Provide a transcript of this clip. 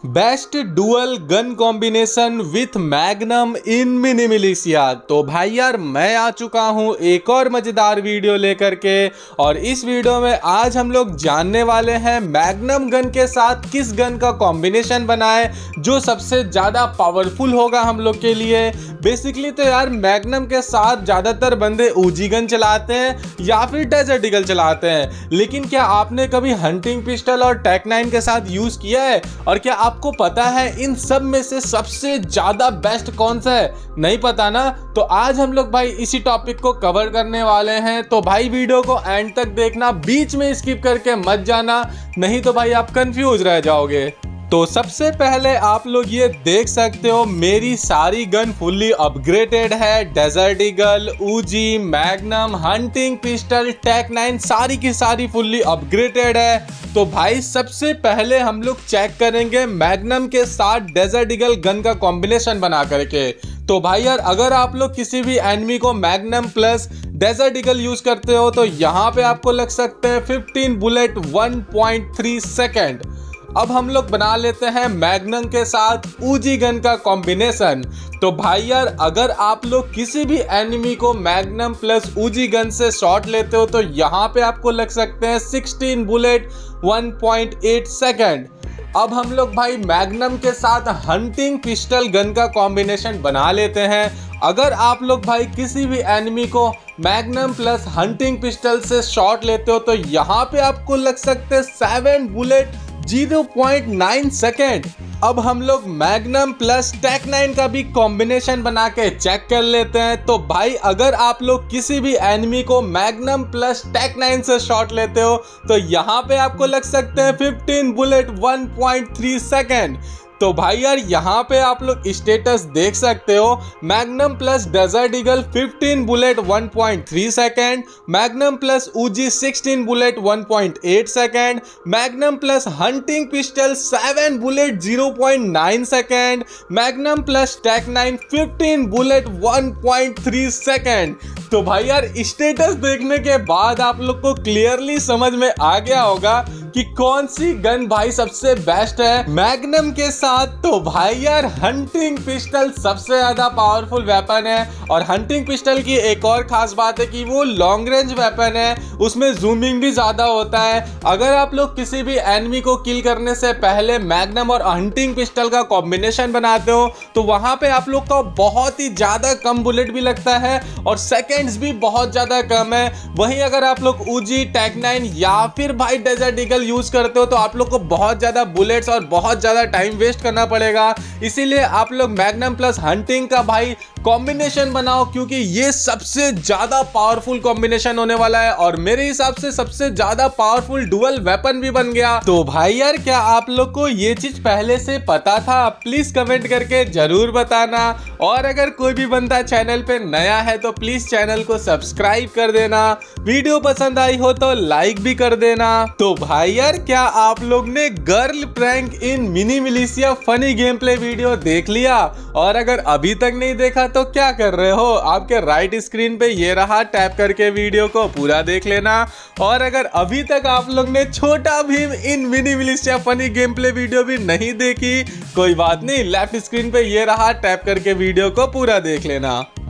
Best dual gun combination with magnum in mini militia. तो भाई यार मैं आ चुका हूं एक और मजेदार वीडियो लेकर के, और इस वीडियो में आज हम लोग जानने वाले हैं मैग्नम गन के साथ किस गन का कॉम्बिनेशन बनाए जो सबसे ज़्यादा पावरफुल होगा हम लोग के लिए। बेसिकली तो यार मैग्नम के साथ ज़्यादातर बंदे ऊजी गन चलाते हैं या फिर डेजर्ट ईगल चलाते हैं, लेकिन क्या आपने कभी हंटिंग पिस्टल और टेक 9 के साथ यूज़ किया है? और क्या आपको पता है इन सब में से सबसे ज्यादा बेस्ट कौन सा है? नहीं पता ना? तो आज हम लोग भाई इसी टॉपिक को कवर करने वाले हैं। तो भाई वीडियो को एंड तक देखना, बीच में स्किप करके मत जाना, नहीं तो भाई आप कंफ्यूज रह जाओगे। तो सबसे पहले आप लोग ये देख सकते हो मेरी सारी गन फुल्ली अपग्रेडेड है। Desert eagle, Uzi, magnum, hunting pistol, tec 9 सारी की सारी फुल्ली अपग्रेडेड है। तो भाई सबसे पहले हम लोग चेक करेंगे मैग्नम के साथ डेजर्ट ईगल गन का कॉम्बिनेशन बना करके। तो भाई यार अगर आप लोग किसी भी एनिमी को magnum plus desert eagle use करते हो तो यहाँ पे आपको लग सकते हैं 15 बुलेट 1.3 सेकेंड। अब हम लोग बना लेते हैं मैग्नम के साथ ऊजी गन का कॉम्बिनेशन। तो भाई यार अगर आप लोग किसी भी एनिमी को मैग्नम प्लस ऊजी गन से शॉट लेते हो तो यहाँ पे आपको लग सकते हैं 16 बुलेट 1.8 सेकेंड। अब हम लोग भाई मैग्नम के साथ हंटिंग पिस्टल गन का कॉम्बिनेशन बना लेते हैं। अगर आप लोग भाई किसी भी एनिमी को मैग्नम प्लस हंटिंग पिस्टल से शॉट लेते हो तो यहाँ पे आपको लग सकते हैं 7 बुलेट 0.9 सेकेंड। अब हम लोग मैग्नम प्लस टेक 9 का भी कॉम्बिनेशन बना के चेक कर लेते हैं। तो भाई अगर आप लोग किसी भी एनिमी को मैग्नम प्लस टेक 9 से शॉट लेते हो तो यहाँ पे आपको लग सकते हैं 15 बुलेट 1.3 सेकेंड। तो भाई यार यहाँ पे आप लोग स्टेटस देख सकते हो, magnum plus desert eagle 15 bullet 1.3 second, magnum plus Uzi 16 bullet 1.8 second, magnum plus hunting pistol 7 bullet 0.9 second, magnum plus tec 9 15 bullet 1.3 second. तो भाई यार स्टेटस देखने के बाद आप लोग को क्लियरली समझ में आ गया होगा कि कौन सी गन भाई सबसे बेस्ट है मैग्नम के साथ। तो भाई यार हंटिंग पिस्टल सबसे ज्यादा पावरफुल वेपन है, और हंटिंग पिस्टल की एक और खास बात है कि वो लॉन्ग रेंज वेपन है, उसमें जूमिंग भी ज्यादा होता है। अगर आप लोग किसी भी एनिमी को किल करने से पहले मैग्नम और हंटिंग पिस्टल का कॉम्बिनेशन बनाते हो तो वहां पे आप लोग का बहुत ही ज्यादा कम बुलेट भी लगता है और सेकेंड्स भी बहुत ज्यादा कम है। वहीं अगर आप लोग ऊजी, टेक 9 या फिर भाई डेजर्ट ईगल यूज करते हो तो आप लोग को बहुत ज्यादा बुलेट्स और बहुत ज्यादा टाइम वेस्ट करना पड़ेगा। इसीलिए आप लोग मैग्नम प्लस हंटिंग का भाई कॉम्बिनेशन बनाओ, क्योंकि ये सबसे ज्यादा पावरफुल कॉम्बिनेशन होने वाला है और मेरे हिसाब से सबसे ज्यादा पावरफुल डुअल वेपन भी बन गया। तो भाई यार क्या आप लोग को ये चीज पहले से पता था? प्लीज कमेंट करके जरूर बताना, और अगर कोई भी बंदा चैनल पे नया है तो प्लीज चैनल को सब्सक्राइब कर देना, वीडियो पसंद आई हो तो लाइक भी कर देना। तो भाई यार क्या आप लोग ने girl prank in mini militia funny game play video देख लिया? और अगर अभी तक नहीं देखा तो क्या कर रहे हो? आपके राइट स्क्रीन पे ये रहा, टैप करके वीडियो को पूरा देख लेना। और अगर अभी तक आप लोग ने Chhota Bheem in mini militia funny game play video भी नहीं देखी, कोई बात नहीं, लेफ्ट स्क्रीन पे ये रहा, टैप करके वीडियो को पूरा देख लेना।